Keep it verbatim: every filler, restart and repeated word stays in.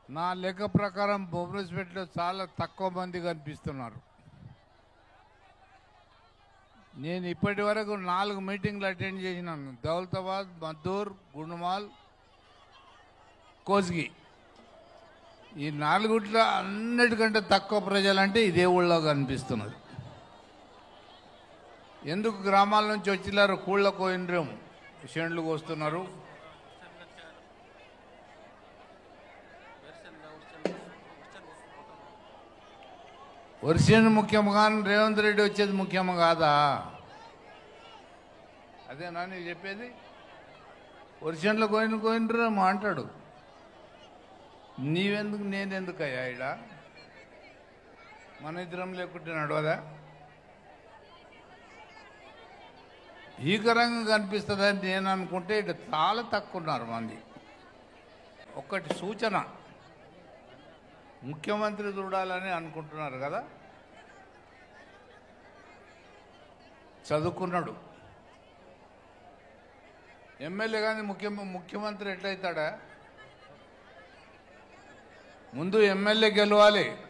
నా లెక్క ప్రకారం భువనేశ్వర్లో చాలా తక్కువ మంది కనిపిస్తున్నారు. నేను ఇప్పటి వరకు నాలుగు మీటింగ్లు అటెండ్ చేసినాను. దౌలతాబాద్, మద్దూర్, గుండుమాల్, కోస్గి. ఈ నాలుగుట్లో అన్నిటికంటే తక్కువ ప్రజలంటే ఇదే ఊళ్ళో కనిపిస్తున్నది. ఎందుకు గ్రామాల నుంచి వచ్చినారు? కూళ్ళ కోయినరేమో షెండ్లు కోస్తున్నారు. వర్షం ముఖ్యం కానీ రేవంత్ రెడ్డి వచ్చేది ముఖ్యం కాదా? అదేనా నేను చెప్పేది? వర్షంలో కోయిన కోయినరేమో అంటాడు. నీవెందుకు నేనెందుకు అయ్యా? ఇడ మన ఇద్దరం లేకుంటే నడవదా? భీకరంగా కనిపిస్తుందని నేను అనుకుంటే ఇటు చాలా తక్కువ ఉన్నారు మంది. ఒక్కటి సూచన, ముఖ్యమంత్రి చూడాలని అనుకుంటున్నారు కదా, చదువుకున్నాడు ఎమ్మెల్యే కానీ ముఖ్య ముఖ్యమంత్రి ఎట్లయితాడా? ముందు ఎమ్మెల్యే గెలవాలి.